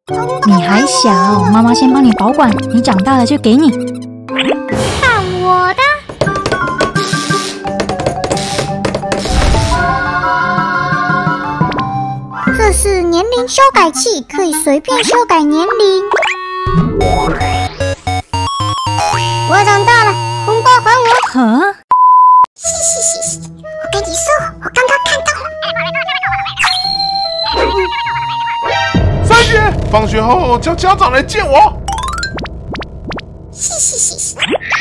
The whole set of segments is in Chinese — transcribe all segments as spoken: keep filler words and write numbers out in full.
你还小，妈妈先帮你保管，你长大了就给你。 看我的！这是年龄修改器，可以随便修改年龄。我长大了，红包还我！ 呵？ 嘻嘻嘻嘻，我跟你说，我刚刚看到了。 三姐，放学后叫家长来见我。 嘻嘻嘻嘻。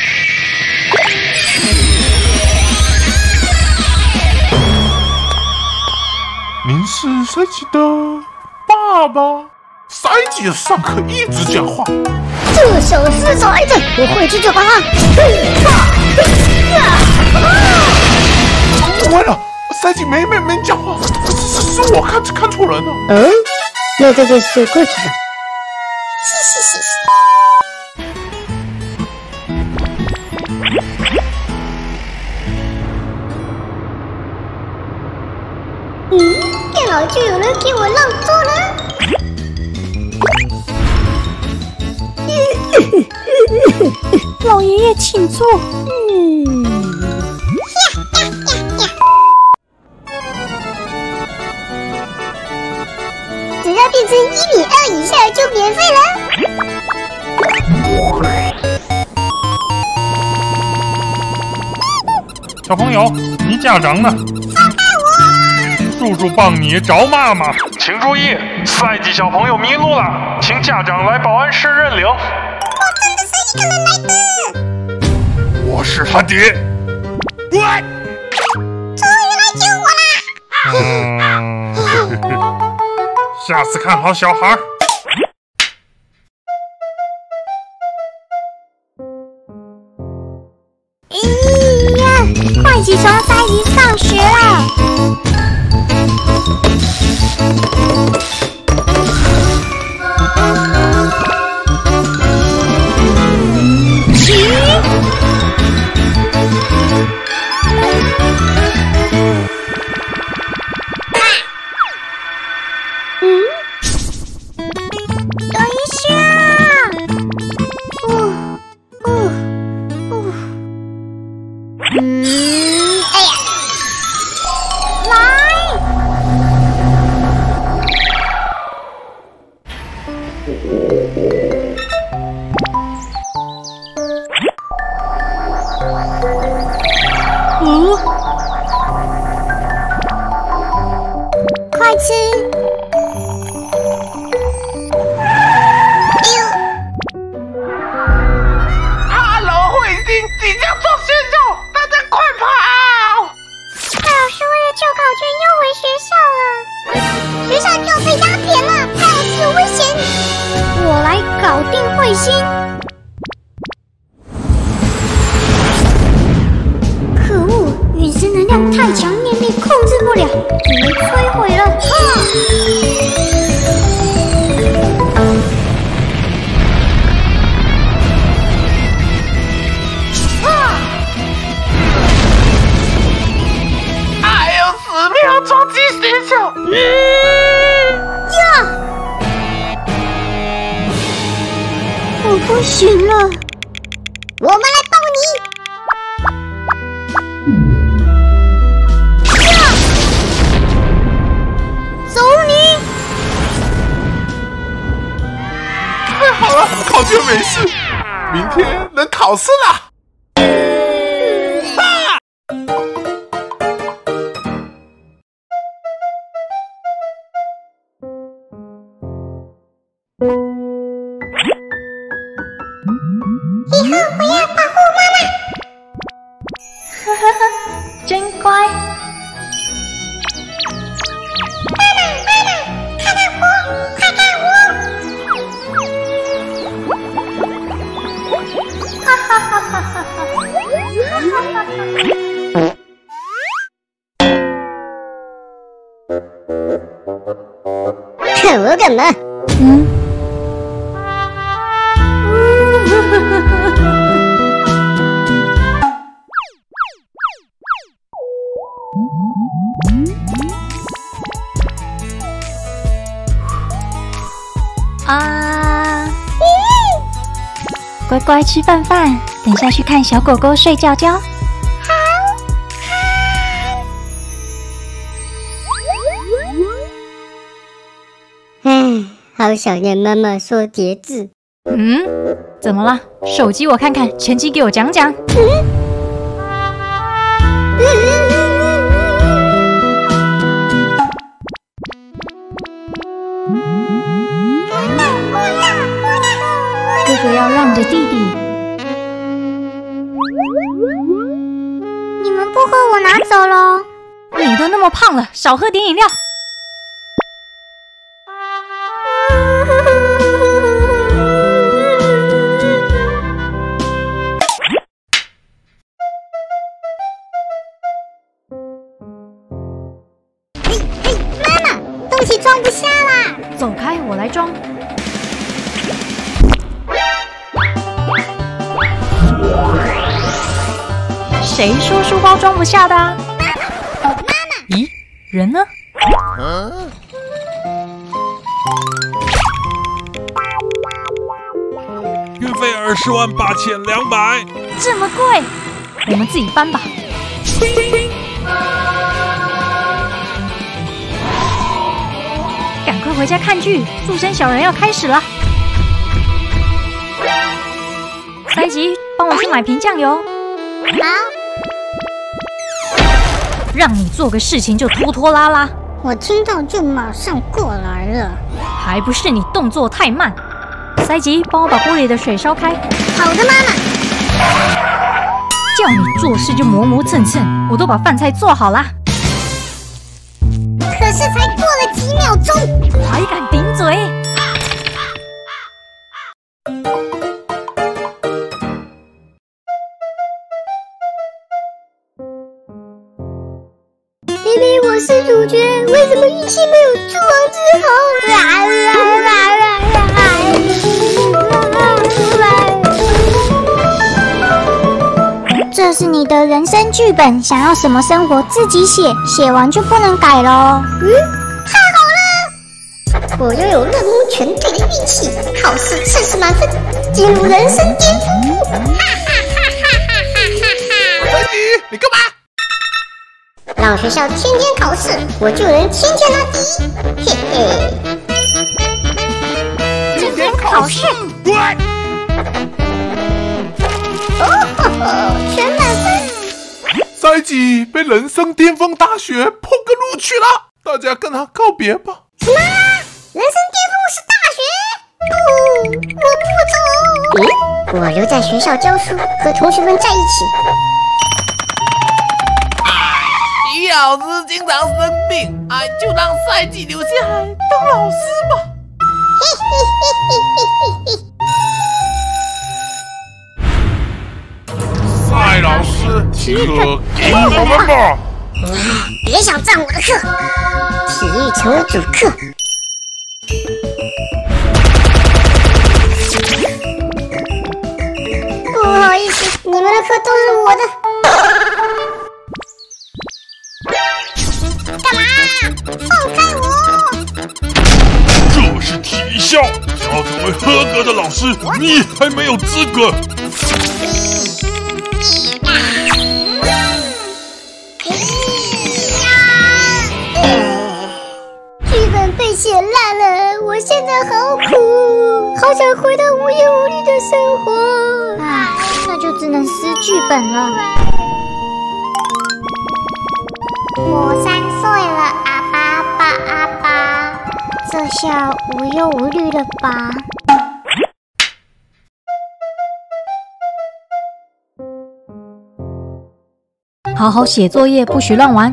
您是赛季的爸爸？赛季上课一直讲话。 这小狮子来着，我回去就把他。 完了，赛季没没没讲话，是是我看看错人了。 嗯，那这就是过去了。嘻嘻嘻嘻。嗯，电脑就有人给我让座了。 老爷爷请坐。嗯。 只要变成一米二以下就免费了。 小朋友，你家长呢？ 放开我！ 叔叔帮你找妈妈，请注意，赛季小朋友迷路了，请家长来保安室认领。 我真的是一个人来的。 我是他爹。 终于来救我啦！ 嗯，下次看好小孩。 哎呀，快起床，赛季上学了。快吃！哎呦！ 哈喽，彗星即将做选手，大家快跑！ 老师为了救考卷又回学校了，学校就要被压扁了，太阳是有危险。我来搞定彗星。可恶，陨石能量太强，念力控制不了，只能摧毁了。 还有十秒冲击学校。 嗯呀！我不行了，我们来帮你。呀！走你！ 太好了，考卷没事，明天能考试啦。 以后我要保护妈妈。 哈哈哈，真乖。 妈妈，妈妈，看看我，快看我！ 哈哈哈哈哈哈！ 看我干嘛？ 嗯。啊！ 啊！乖乖吃饭饭，等下去看小狗狗睡觉觉。好， 唉，好想念妈妈说叠字。 嗯，怎么了？手机我看看，成绩给我讲讲。 嗯哥哥要让着弟弟。 你们不喝，我拿走喽。 你都那么胖了，少喝点饮料。 嘿嘿，妈妈，东西装不下啦！ 走开，我来装。谁说书包装不下的、啊？妈妈，咦，人呢？ 嗯， 运费二十万八千两百， 这么贵，我们自己搬吧。赶快回家看剧，速生小人要开始了。塞吉，帮我去买瓶酱油。 好。 让你做个事情就拖拖拉拉， 我听到就马上过来了。 还不是你动作太慢。塞吉，帮我把锅里的水烧开。 好的，妈妈。 叫你做事就磨磨蹭蹭，我都把饭菜做好啦。 可是才过了几秒钟， 还敢顶嘴？ 明明我是主角，为什么运气没有猪王之好？啊啊啊啊这是你的人生剧本，想要什么生活自己写，写完就不能改咯。嗯，太好了！我拥有任务全队的运气，考试四十满分，进入人生巅峰！哈哈哈哈哈哈！ 塞吉，你干嘛？ 让学校天天考试，我就能天天拿第一。嘿嘿， 天天考试，对。 哦吼吼，全满分！ 塞吉被人生巅峰大学破格录取了，大家跟他告别吧。 什么？人生巅峰是大学？不，我不走。咦，我留在学校教书，和同学们在一起。 李老师经常生病，哎，就让赛季留下来当老师吧。 嘿嘿嘿嘿嘿嘿。 蔡老师，体育课给我们吧。 别想占我的课，体育成为主课。不好意思，你们的课都是我的。干嘛？放开我！ 这是体校，想要成为合格的老师，你还没有资格。 剧本被写烂了，我现在好苦，好想回到无忧无虑的生活。唉，那就只能撕剧本了。我三岁了，阿爸爸阿爸，这下无忧无虑了吧？ 好好写作业，不许乱玩。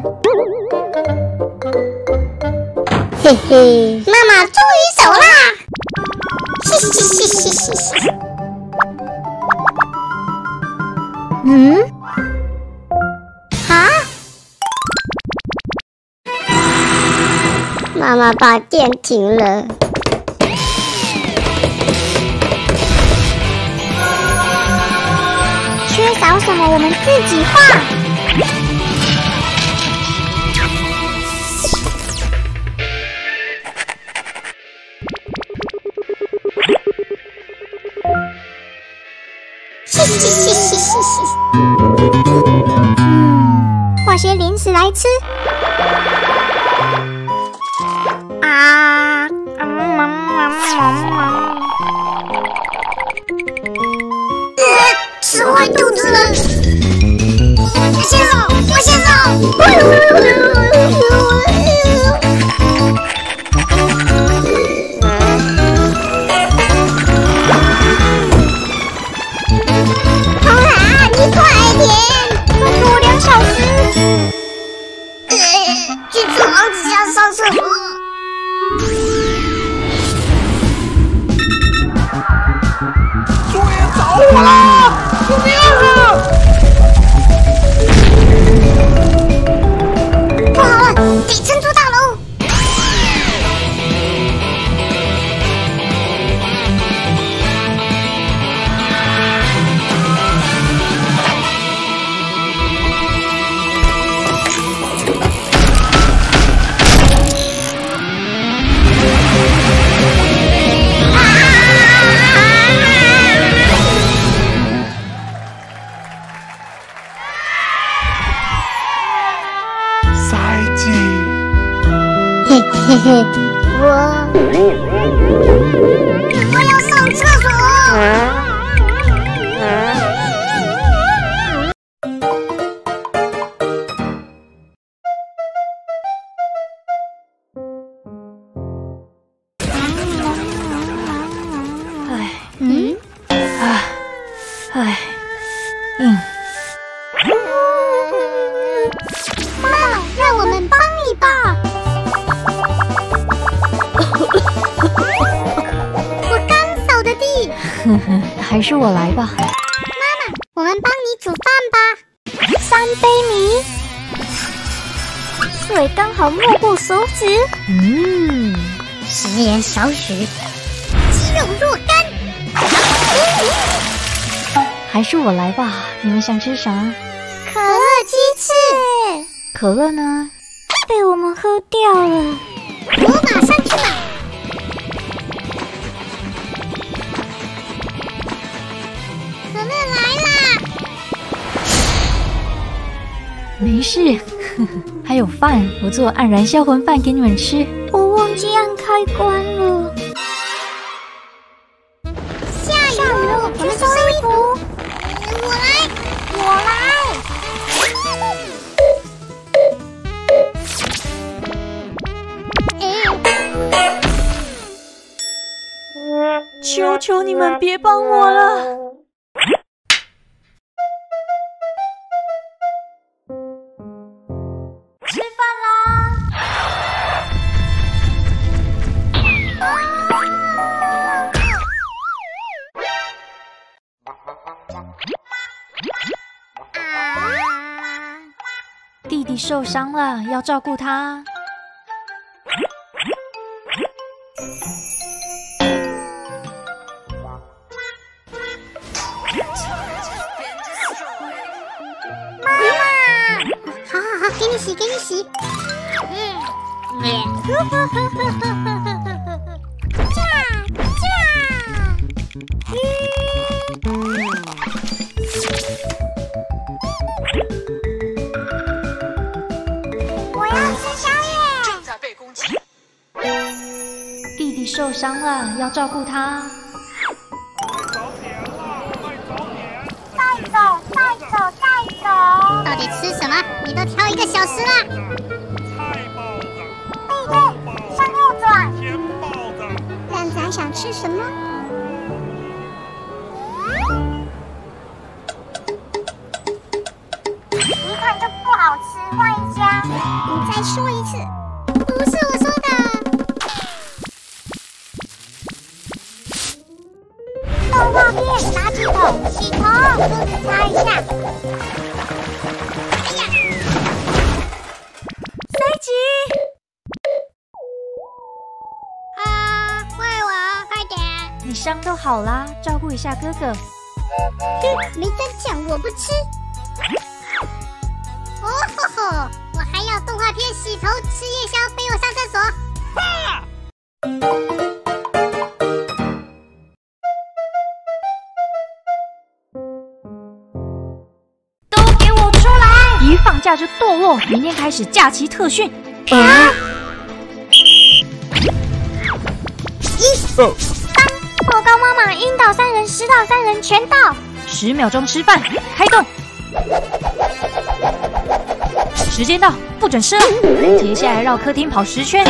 嘿嘿，妈妈终于走啦！嘻嘻嘻嘻嘻嘻。嗯？啊？妈妈把电停了。缺少什么我们自己画。 嗯，画些零食来吃。啊，嗯嗯嗯嗯嗯，吃坏肚子了。先走，我先走。好啦，你快点，再给我两小时。去厨房子下上厕所。 救命！着火了！救命啊！ 不好了，得撑住大楼。嘿嘿嘿，我我要上厕所。 唉， 嗯， 唉，唉，嗯， 妈妈，让我们帮你吧。我刚扫的地。 呵呵，还是我来吧。 妈妈，我们帮你煮饭吧。三杯米，水刚好没过手指。 嗯， 食盐少许，鸡肉若干。 还是我来吧。你们想吃啥？ 可乐鸡翅。 可乐呢？ 被我们喝掉了。我马上去买。可乐来啦！ 没事，呵呵，还有饭，我做黯然销魂饭给你们吃。 我忘记按开关了。下雨了，我们收衣服。我来，我来。 求求你们别帮我了！吃饭啦！弟弟受伤了，要照顾他。 好好好，给你洗，给你洗。嗯，呵呵呵呵呵呵呵呵。驾驾。我要吃宵夜。正在被攻击。 弟弟受伤了，要照顾他。 带走，带走，带走。到底吃什么？你都挑一个小时啦。对对，向右转。蛋仔想吃什么？一款就不好吃，换一家。你再说一次。不是我说的。动画片，拿起桶，洗头，肚子擦一下。哎呀！ 塞吉， 啊，怪我，快点！ 你伤都好啦，照顾一下哥哥。 哼，没得讲，我不吃。哦吼吼，我还要动画片洗头、吃夜宵，陪我上厕所。啊！ 假就堕落，明天开始假期特训。 啊！一、三，报告妈妈，晕倒三人，湿倒三人，全到。 十秒钟吃饭，开动。时间到，不准吃了。接下来绕客厅跑十圈。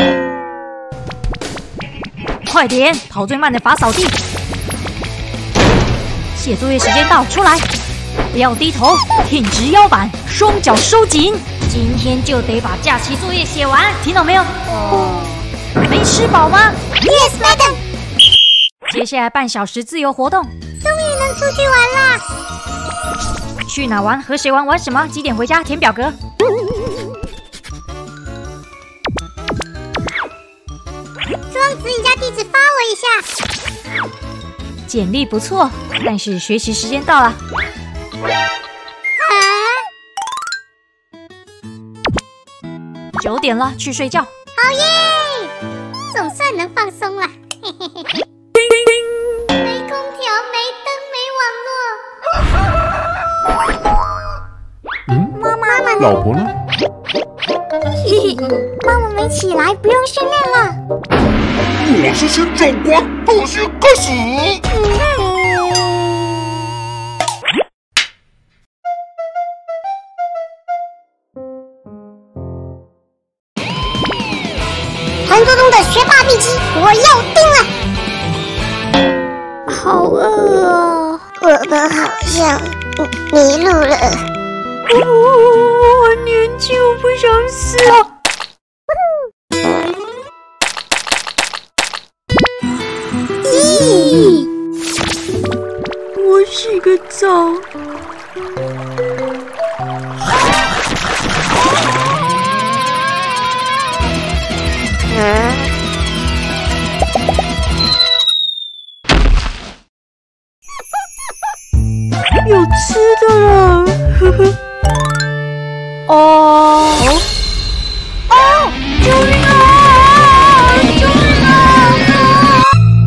快点，跑最慢的罚扫地。写作业时间到，出来。不要低头，挺直腰板，双脚收紧。今天就得把假期作业写完，听到没有？哦，没吃饱吗 ？Yes, madam。 接下来半小时自由活动，终于能出去玩啦！ 去哪玩？和谁玩？玩什么？几点回家？填表格。 庄子，你家地址发我一下。 简历不错，但是学习时间到了。 啊！ 九点了，去睡觉。 好耶！总算能放松了。嘿嘿嘿嘿。没空调，没灯，没网络。 嗯， 妈妈呢？ 老婆呢？ 妈妈没起来，不用训练了。 我是先长官，特训开始。 传说中的学霸秘籍，我要定了。好饿哦，我们好像迷路了。 哦，我年轻，我不想死了。 咦， 我洗个澡。有吃的了，呵呵。哦哦！救命啊！救命啊！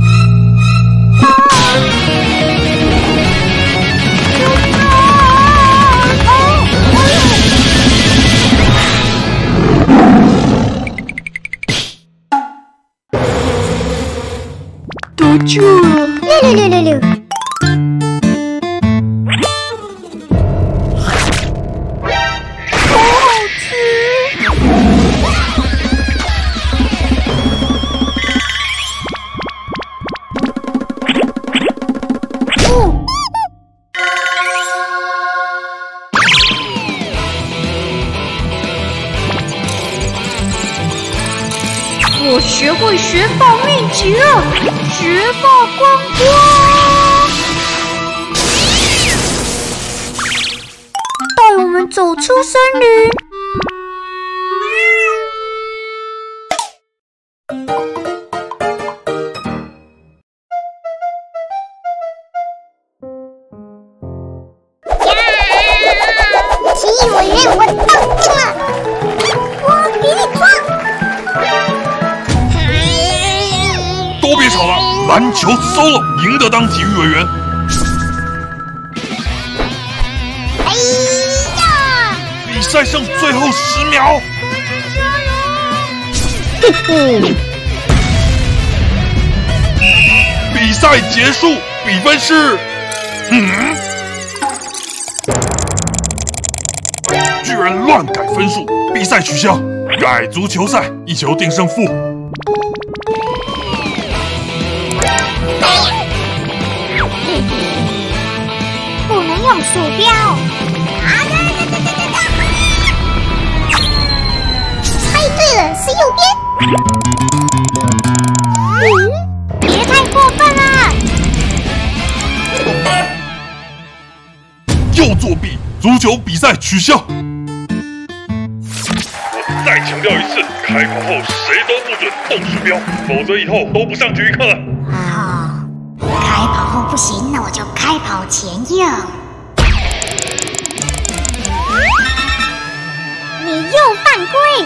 救命啊！得救了！ 六六六六六。 我学会学霸秘籍了，学霸光光，带我们走出森林。 呀！奇异委员，我到定了，我给你撞。 都别吵了，篮球 solo 赢得当体育委员。 哎呀！ 比赛剩最后十秒， 加油！嘿嘿。 比赛结束，比分是，嗯，居然乱改分数，比赛取消，改足球赛，一球定胜负。 不能用鼠标。啊呀呀呀呀呀！猜对了，是右边。嗯，别太过分了。 又作弊，足球比赛取消。我再强调一次，开跑后谁都不准动鼠标，否则以后都不上体育课了。 啊。开跑后不行，那我就开跑前用。你又犯规！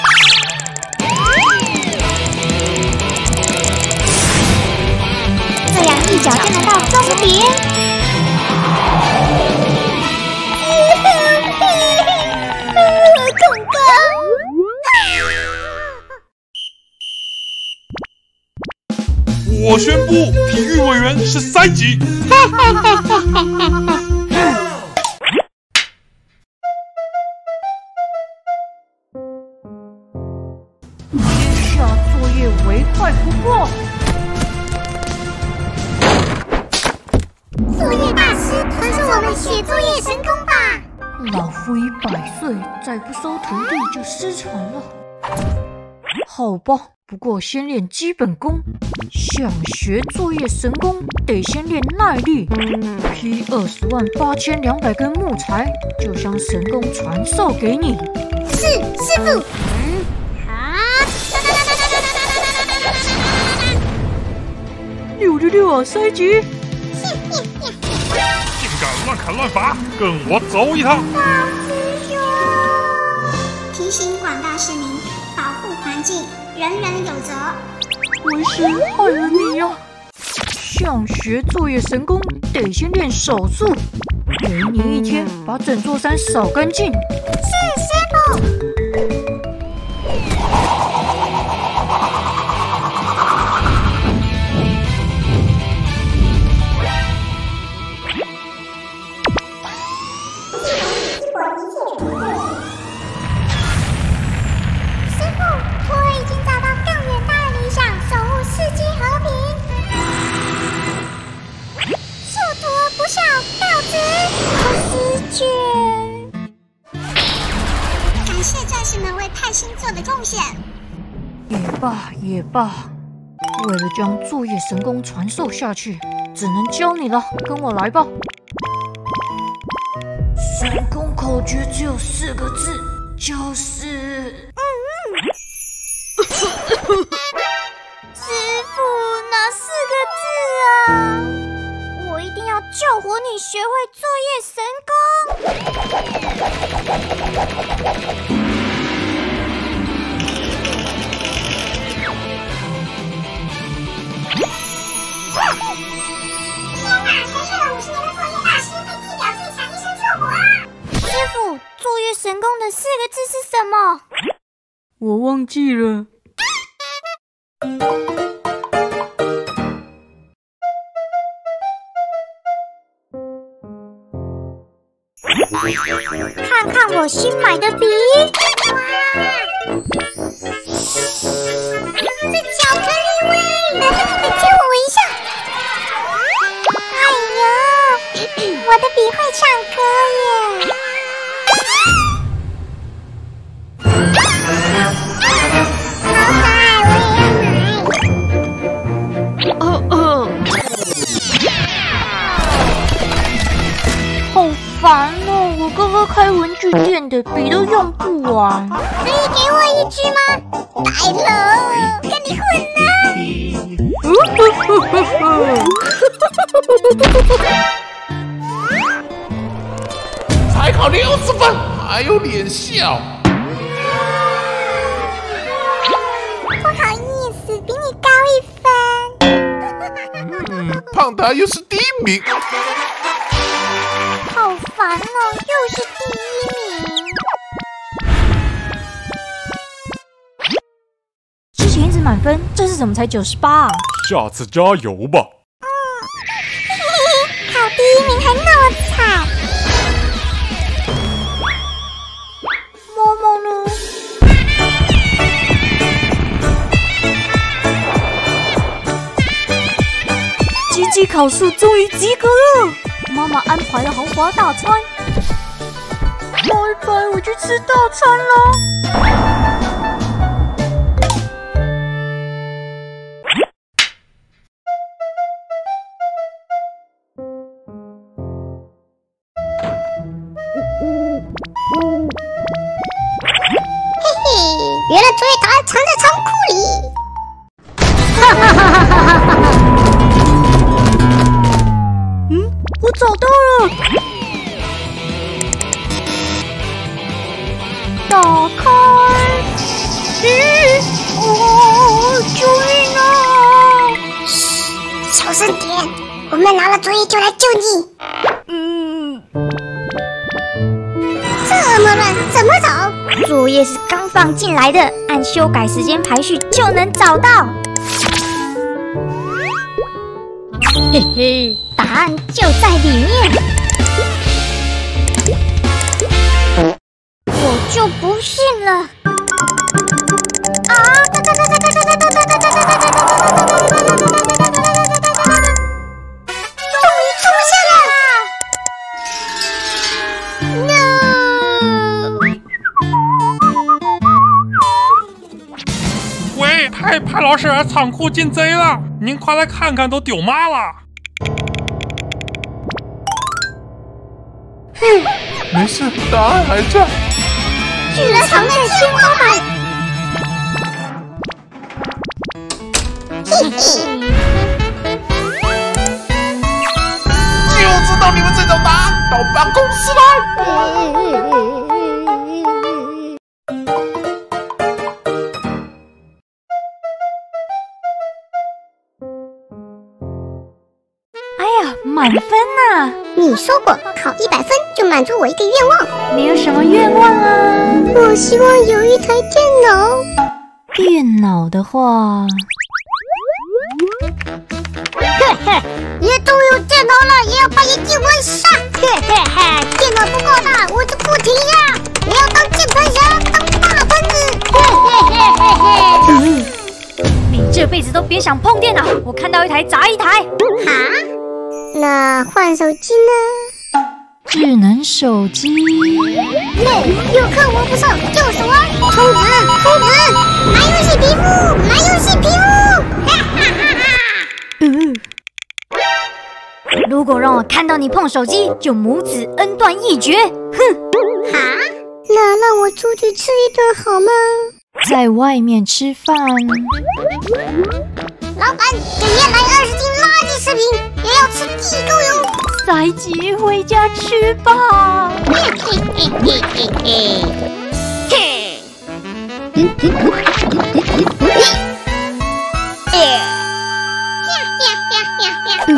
这样一脚就能到终点。 我宣布，体育委员是塞吉。 天下作业为快不破。 作业大师，传授我们写作业神功吧！ 老夫已百岁，再不收徒弟就失传了。好吧，不过先练基本功。想学作业神功，得先练耐力。劈二十万八千两百根木材，就将神功传授给你。 是，师傅。嗯，好。 六六六啊，塞吉！ 竟敢乱砍乱伐，跟我走一趟！ 老师兄，提醒广大市民，保护环境，人人有责。 为师害了你呀！想学作业神功，得先练手速。给你一天，把整座山扫干净。 是，师傅。感谢战士们为派星做的贡献。 也罢也罢，为了将作业神功传授下去，只能教你了。跟我来吧。神功口诀只有四个字，就是……嗯嗯。 师傅，哪四个字啊？我一定要救活你，学会作业神功。天哪！才学了五十年的作业大师被地表最强医生救活啊！师傅，作业神功的四个字是什么？ 我忘记了。 看看我新买的笔，哇，是巧克力味，能不能借我闻一下？哎呦，我的笔会唱歌耶！好可爱，我也要买。 呃呃，好烦哦！我哥哥开文具店的笔都用不完。 可以给我一支吗？来了，跟你混啊！才考六十分，还有脸笑？ 不好意思，比你高一分。 嗯，胖达又是第一名。 好烦哦，又是第一名。 之前一直满分，这次怎么才九十八啊？ 下次加油吧。 嗯，嘿嘿，考第一名还那么惨。 猫猫呢？吉吉考试终于及格了，妈妈安排了豪华大餐。拜拜，我去吃大餐了。 嘿嘿，原来作业答案藏在仓库里。 哈哈哈哈哈哈！嗯，我找到了。打开！咦！哦，救命啊！ 嘘，小声点，我们拿了作业就来救你。 嗯， 这么乱，怎么找？作业是刚放进来的，按修改时间排序就能找到。 嘿嘿，答案就在里面。我就不信了！啊！哒哒哒哒哒哒哒哒哒哒哒哒哒哒！终于出现了 ！No！ 喂，派派老师，仓库进贼了，您快来看看，都丢嘛了？ 哼，没事，答案还在。 居然藏在天花板！嘿嘿。 就知道你们这种答案，到办公室来。 哎呀，满分呐！ 你说过考一百分就满足我一个愿望。 你有什么愿望啊？ 我希望有一台电脑。 电脑的话， 嘿嘿，也都有电脑了，也要把眼睛玩上。嘿嘿嘿，电脑不够大，我就不停呀！我要当键盘侠，当大盘子。嘿嘿嘿嘿嘿。 你这辈子都别想碰电脑！我看到一台砸一台。 哈？那换手机呢？ 智能手机。 耶，有课我不上，就是玩。充值，充值，买游戏屏幕，买游戏屏幕。哈哈哈哈。 嗯。如果让我看到你碰手机，就母子恩断义绝。哼。 哈？那让我出去吃一顿好吗？ 在外面吃饭。 老板，给爷来二十斤垃圾食品，也要吃地沟油。 赛吉，回家吃吧。 嘿嘿嘿嘿嘿嘿。嘿。嗯嗯嗯嗯嗯。哎。呀呀呀呀呀。嗯。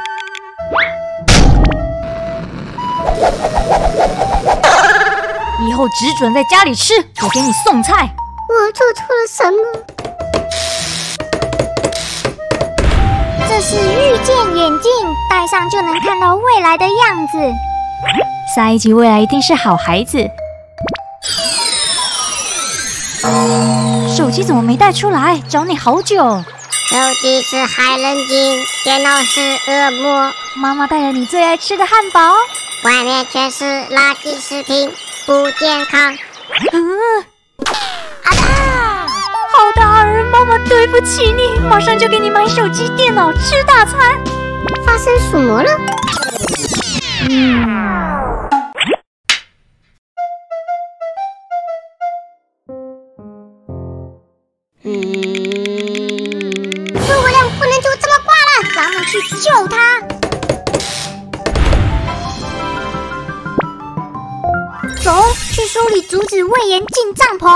以后只准在家里吃，我给你送菜。 我做错了什么？这是遇见眼镜，戴上就能看到未来的样子。 赛吉未来一定是好孩子。手机怎么没带出来？找你好久。 手机是害人精，电脑是恶魔。 妈妈带了你最爱吃的汉堡， 外面全是垃圾食品，不健康。 嗯。 啊哒！ 好大儿，妈妈对不起你，马上就给你买手机、电脑，吃大餐。 发生什么了？ 嗯。 嗯。诸葛亮不能就这么挂了，咱们去救他。走，去梳理阻止魏延进帐篷。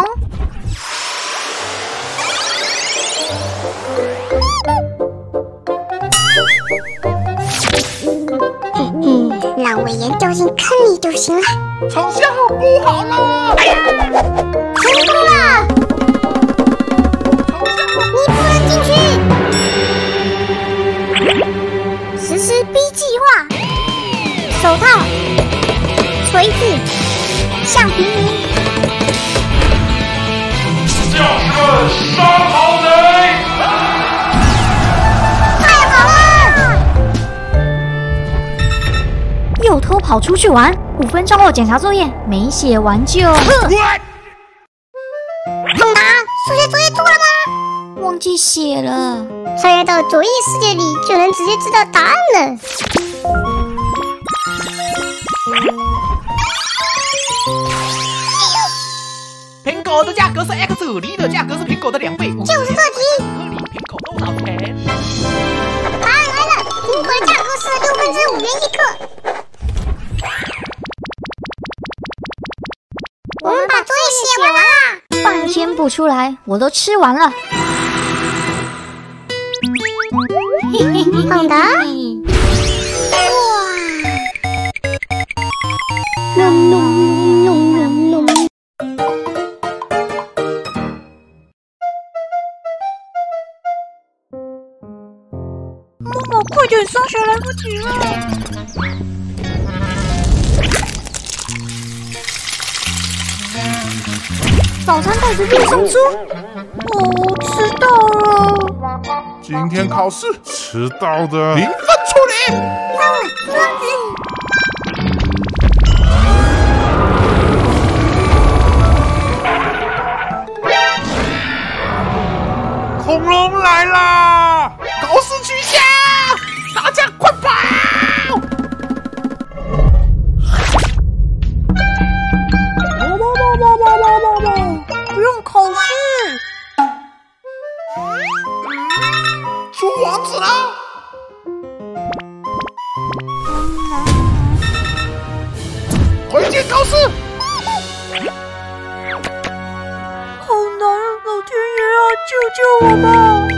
嗯，让魏延掉进坑里就行了。 丞相，不好了！ 成功了！你不能进去。实施 B 计划。手套、锤子、橡皮泥。 将士们，杀好贼！ 太好了！ 又偷跑出去玩，五分钟后检查作业，没写完就。 亨达，数学作业做了吗？ 忘记写了。 穿越到左翼世界里，就能直接知道答案了。 苹果的价格是 X， 梨的价格是苹果的两倍， 就是这题。 颗粒苹果多少钱？ 答案来了，苹果的价格是六分之五元一克。我们把作业写完了。 半天不出来，我都吃完了。 胖达，哇！弄弄弄弄弄。 梦哦，快点上学，来不及了。早餐袋子运送出。哦，迟到了。 今天考试迟到的零分处理。恐龙来啦！考试取消，大家快跑！ 不用考试。 出王子了！回见考试。 好难啊！老天爷啊，救救我吧！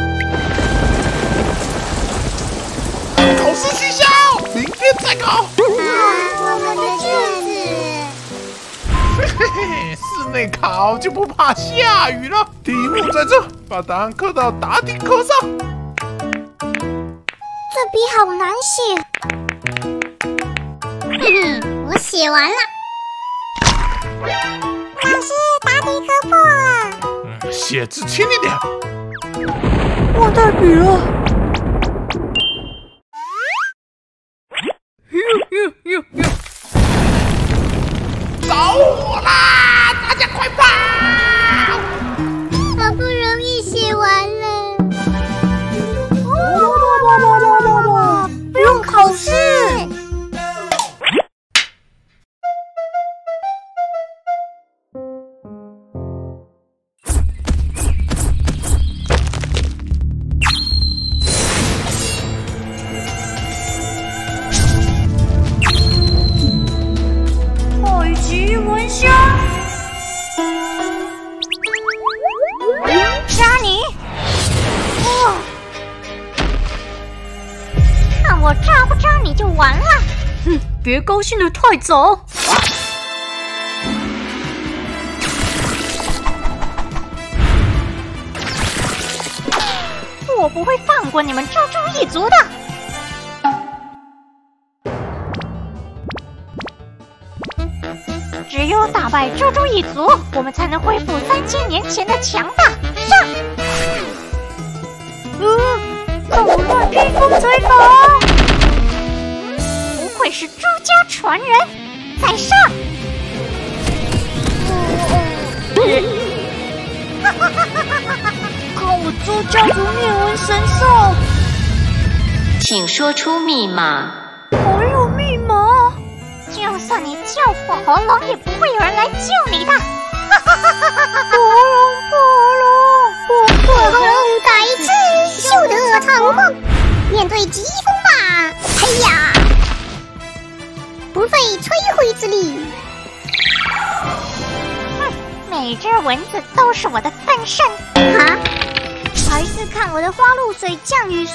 考试取消，明天再考。 我们的卷子。 嘿嘿，室内考就不怕下雨了。题目在这，把答案刻到答题壳上。 这笔好难写。哼哼，我写完了。老师，答题科破了。 嗯，写字轻一点。 忘带笔了。 找我啦！大家快跑！ 好不容易写完了。 不用考试。采集蚊香。扎你！哦， 看我扎不扎你就完了。 哼，别高兴得太早。 我不会放过你们猪猪一族的。只有打败猪猪一族，我们才能恢复三千年前的强大。上！ 呃，捣乱披风追法。 不愧是朱家传人，在上！ 看我朱家族灭蚊神兽！ 请说出密码。 还有密码？ 就算你叫火喉龙，也不会有人来救你的。 火龙，火龙， 火喉龙再次秀得长光，面对疾风吧！嘿呀，不费吹灰之力。哼，每只蚊子都是我的分身啊！还是看我的花露水降雨术。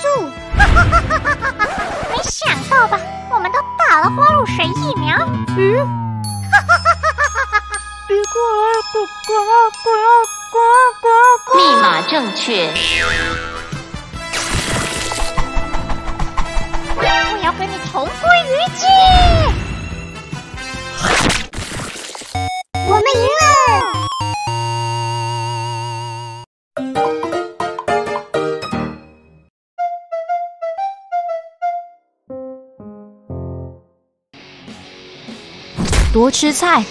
没想到吧？我们都打了花露水疫苗。 嗯，别过来，滚滚啊滚啊滚啊滚啊滚！ 密码正确。 我要跟你同归于尽。我们赢了。 多吃菜。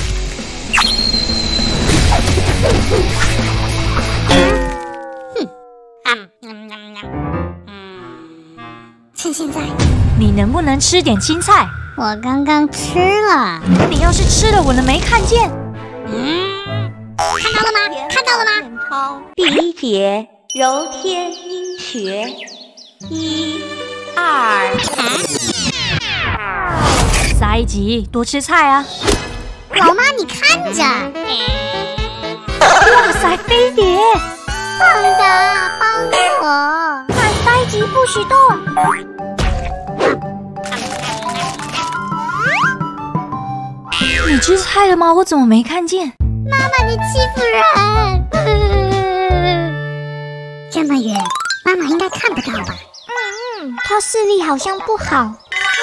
趁现在， 你能不能吃点青菜？ 我刚刚吃了。 你要是吃了，我能没看见？ 嗯，看到了吗？看到了吗？ 第一节揉天音学，一、二。 下一集多吃菜啊！ 老妈，你看着。 哇塞，飞碟！ 棒的，帮我！看呆吉不许动。 你吃菜了吗？我怎么没看见？ 妈妈，你欺负人！这么远，妈妈应该看不到吧？嗯嗯。 嗯，他视力好像不好。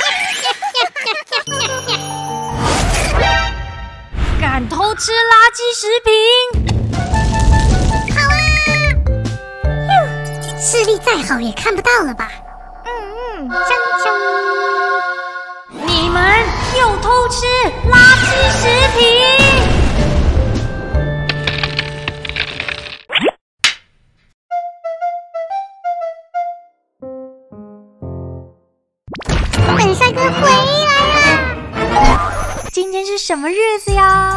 敢偷吃垃圾食品？ 好啊！哟，视力再好也看不到了吧？嗯嗯，香香。 你们又偷吃垃圾食品！ 本帅哥回来了！ 今天是什么日子呀？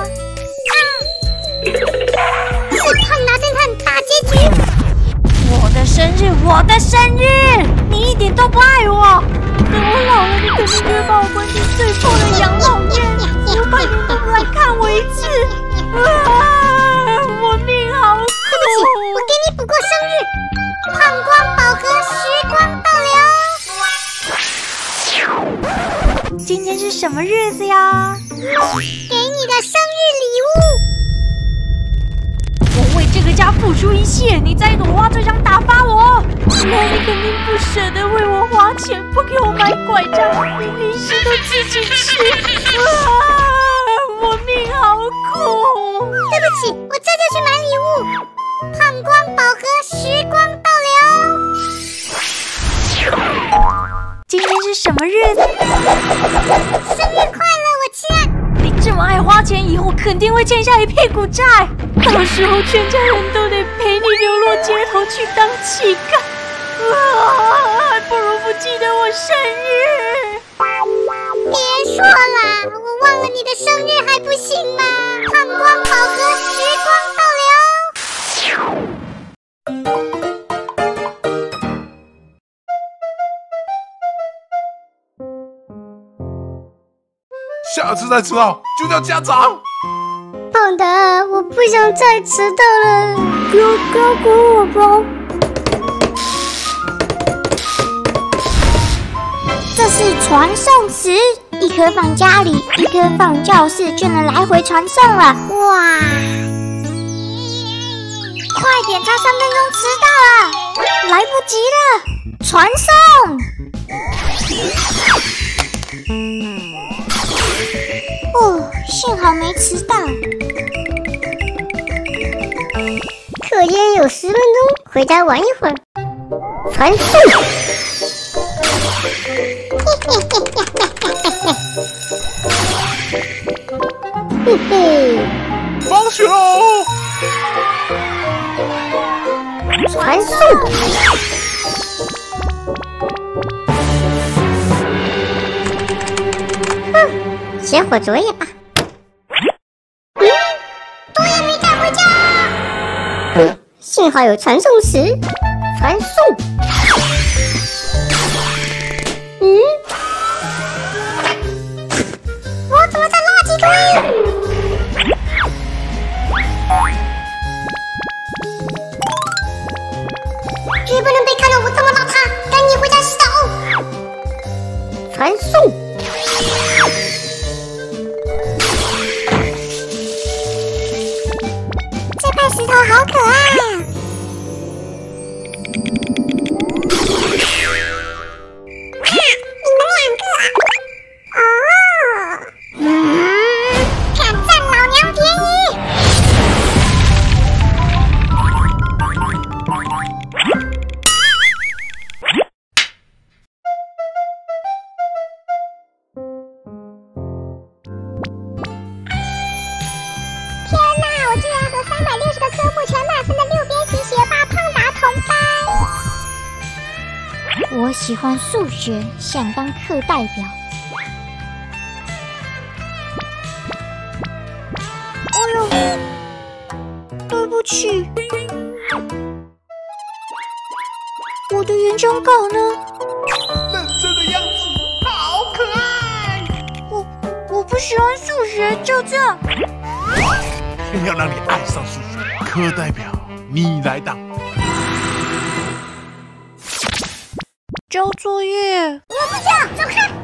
是胖达侦探大结局！ 我的生日，我的生日！你一点都不爱我！等我老了，你肯定就会把我关进最臭的养老院，五百年都不来看我一次！啊，我命好苦！ 对不起，我给你补过生日，胖光饱和，时光倒流。 今天是什么日子呀？ 给你的生日礼物。 我为这个家付出一切，你在朵花最想打发我？那你肯定不舍得为我花钱，不给我买拐杖，你零食都自己吃。啊，我命好苦！ 对不起，我这就去买礼物。胖光饱和，时光倒流。 今天是什么日子？ 生日快乐，我亲爱！ 你这么爱花钱，以后肯定会欠下一屁股债，到时候全家人都得陪你流落街头去当乞丐。啊，还不如不记得我生日。 别说啦，我忘了你的生日还不行吗？胖光饱和，时光倒流。 下次再迟到就叫家长。 胖达，我不想再迟到了，不要不要管我吧。这是传送词，一颗放家里，一颗放教室，就能来回传送了。哇！快点，差三分钟迟到了，来不及了，传送！哦，幸好没迟到。课间有十分钟，回家玩一会儿。传送。嘿嘿， 放学喽！ 传送。嗯，写会作业吧。嗯，作业没带回家。嗯，幸好有传送词，传送。嗯，我怎么在垃圾堆？绝不能被看到我这么邋遢，赶紧回家洗澡。传送。这块石头好可爱啊！你们两个啊？哦，嗯，敢占老娘便宜！天哪，我居然和三百六十个科目全满分的六边形学霸胖达同班。我喜欢数学，想当课代表。哎呦，对不起，我的演讲稿呢？ 认真的样子好可爱。 我我不喜欢数学，就这。 偏要让你爱上数学，课代表你来当。 交作业。 我不交，走开！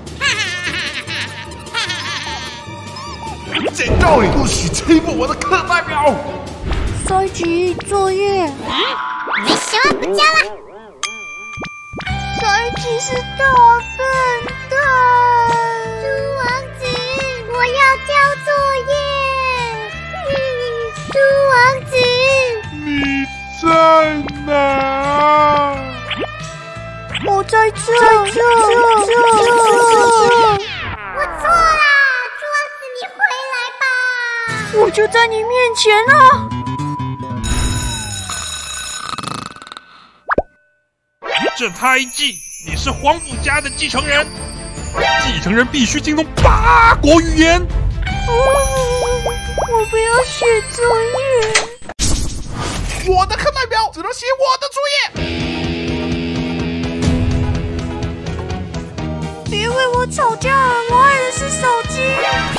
见到你不许欺负我的课代表。 收集作业。 为什么不交了？ 下一你是大笨蛋！猪王子，我要交作业。猪王子， 你在哪？ 我在这，在这，这，这。 我错啦，猪王子，你回来吧。 我就在你面前啊！ 这胎记，你是皇甫家的继承人，继承人必须精通八国语言。 我不要写作业。 我的课代表只能写我的作业。 别为我吵架，我爱的是手机。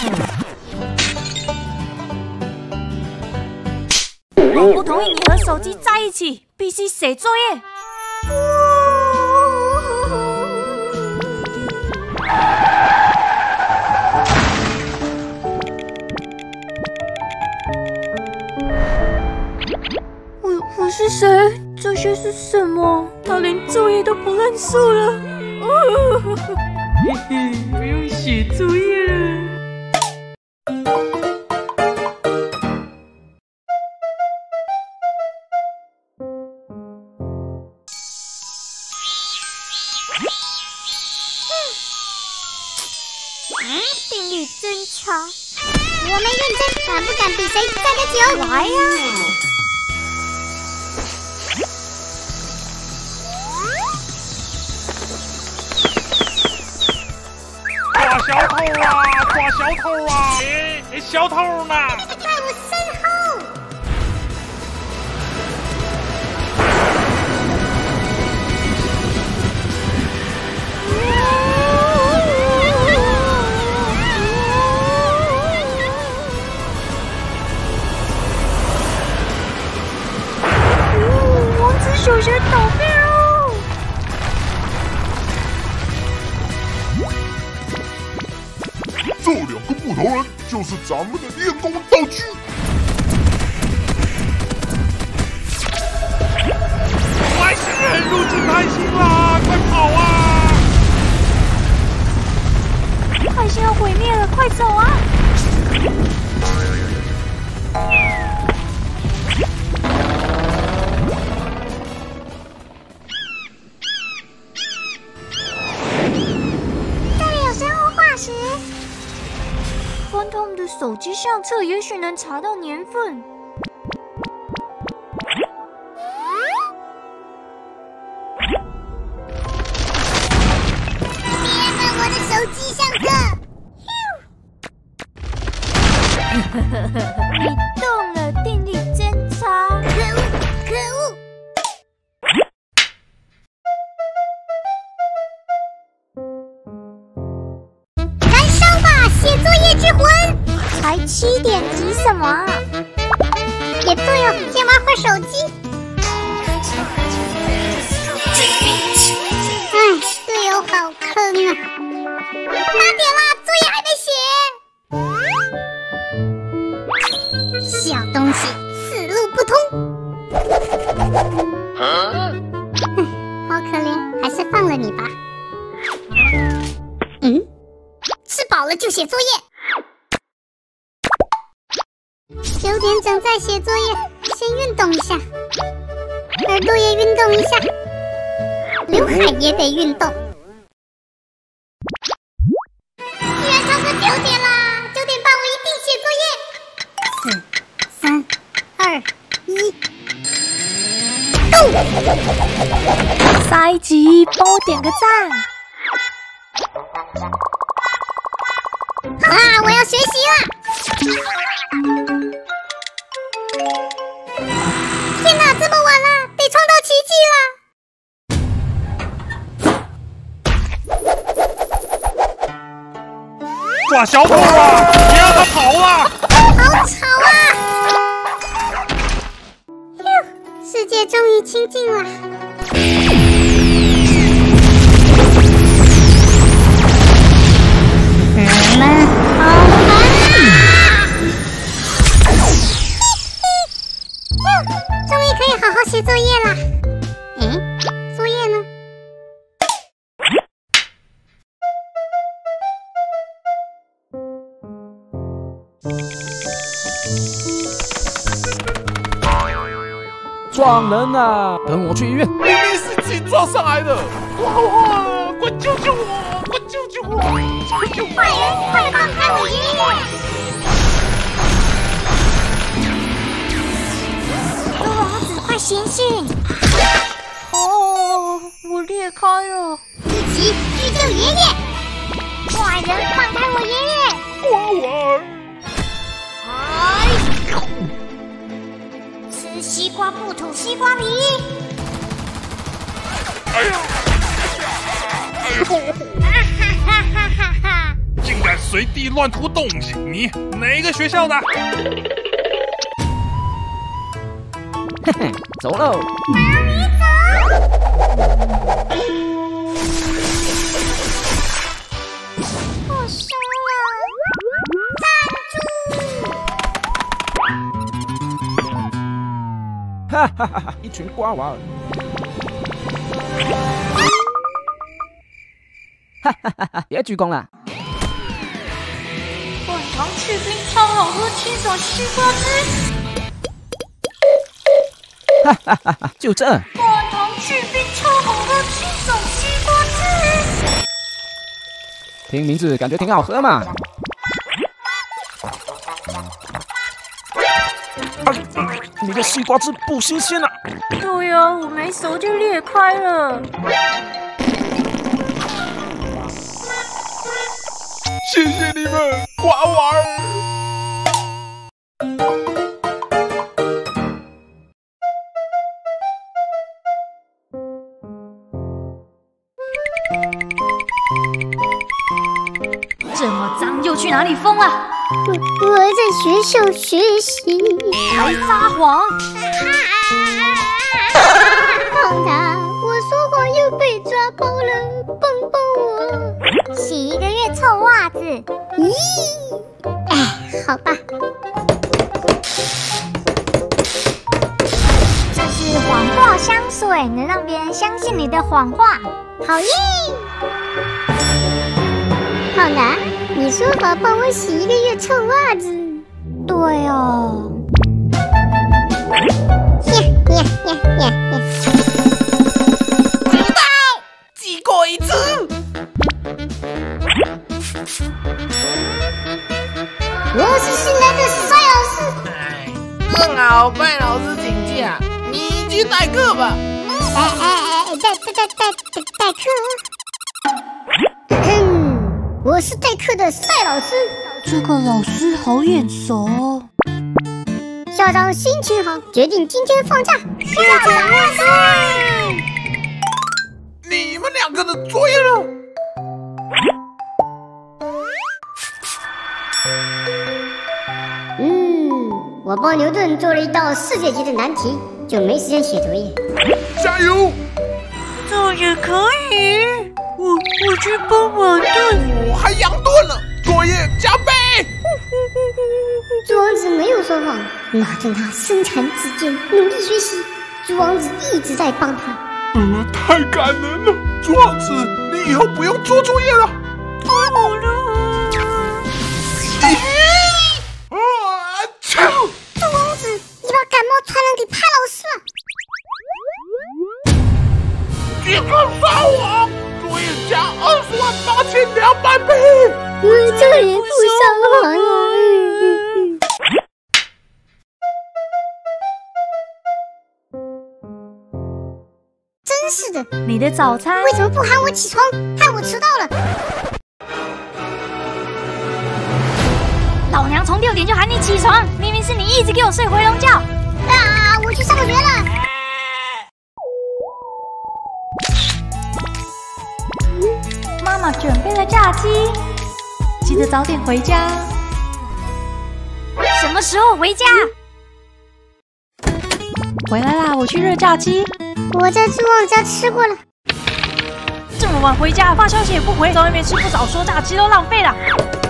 我不同意你和手机在一起，必须写作业。我我是谁？这些是什么？他连作业都不认数了。哦，嘿嘿，不用写作业了。 定律侦查，我没认真，敢不敢比谁站得久？来呀！ 抓小偷啊！抓小偷啊！哎，小偷呢？ 在我身后。 小学倒闭喽！ 这两个木头人就是咱们的练功道具。 外星人入侵太星啦！快跑啊！ 太星要毁灭了，快走啊！Quantum 的手机相册也许能查到年份。 别碰我的手机相册！ 你动了定律侦查！ 可恶！可恶！写作业之魂，才七点，急什么啊？也对哦，先玩会手机。哎，队友好坑啊！八点啦，作业还没写。小东西，此路不通。哼，好可怜，还是放了你吧。嗯。吃饱了就写作业。九点整再写作业，先运动一下，耳朵也运动一下，刘海也得运动。居然超过九点啦！九点半我一定写作业。四、三、二、一，Go！ 下一集帮我点个赞。 好啦，我要学习啦！天哪，这么晚了，得创造奇迹了！ 抓小偷啊！别让他跑了！ 好吵啊！哟，世界终于清静了。你们好烦啊！终于可以好好写作业啦。诶，作业呢？ 撞人了，跟我去医院。 明明是自己撞上来的！哇哇！快救救我！快救救我！救救我！ 坏人，快来帮开我爷爷！猪王子，快醒醒！ 哦，我裂开了！ 一起去救爷爷！坏人，放开我爷爷！ 乖乖。 哎！吃西瓜不吐西瓜皮！ 哎呀！哎呦！ 哈哈哈哈哈！ 竟敢随地乱涂东西！你哪个学校的？ 嘿嘿，走喽！ 妈咪走！我输了！ 哈哈哈哈！一群瓜娃儿！哈哈哈哈！别鞠躬了！ 灌糖去冰超好喝，清爽西瓜汁。 哈哈哈哈！就这。 灌糖去冰超好喝，清爽西瓜汁。 听名字感觉挺好喝嘛。啊！你的西瓜汁不新鲜啊！ 对呀、啊，我没熟就裂开了。 谢谢你们，瓜娃儿。 这么脏，又去哪里疯了？ 我我在学校学习。 还撒谎！ 碰他，我说谎又被抓包了，帮帮我！洗一个月臭袜子，咦？哎，好吧。这是谎话香水，能让别人相信你的谎话。好耶！胖达，你说好帮我洗一个月臭袜子。对哦。呀呀呀呀呀！ 知道，记过一次。 我是新来的帅老师。 哎，正好拜老师请假，你去代课吧。 哎哎哎，代代代代代代课。嗯，我是代课的帅老师。 这个老师好眼熟哦。 校长心情好，决定今天放假。校长万岁！ 你们两个的作业了。 嗯，我帮牛顿做了一道世界级的难题，就没时间写作业。 加油！ 这也可以。我我去帮马顿。 我还养顿了，作业加倍。 猪王子没有说谎，马顿他身残志坚，努力学习。猪王子一直在帮他。 呃，太感人了，猪王子，你以后不用做作业了。 太好了。 啊！操！ 猪王子，你把感冒传染给潘老师了。 你敢杀我！作业加二十万八千两百倍。 我这也不撒谎呀。真是的， 你的早餐为什么不喊我起床，害我迟到了？ 老娘从六点就喊你起床，明明是你一直给我睡回笼觉。 啊！我去上学了。 妈妈准备了炸鸡，记得早点回家。什么时候回家？回来啦！我去热炸鸡。 我在猪王家吃过了。 这么晚回家，发消息也不回，在外面吃不早，说炸鸡都浪费了。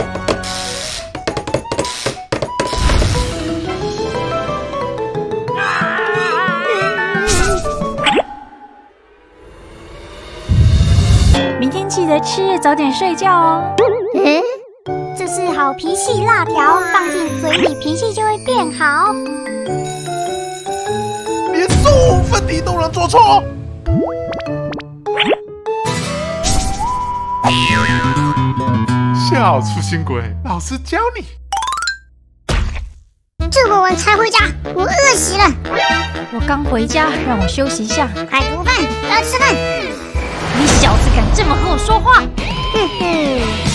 明天记得吃，早点睡觉哦。 嗯，这是好脾气辣条，放进嘴里脾气就会变好。 连说住，分体都能做错。小粗心鬼，老师教你。 这么晚才回家，我饿死了。 我刚回家，让我休息一下。 快煮饭，要吃饭。 你小子敢这么和我说话？ 哼哼。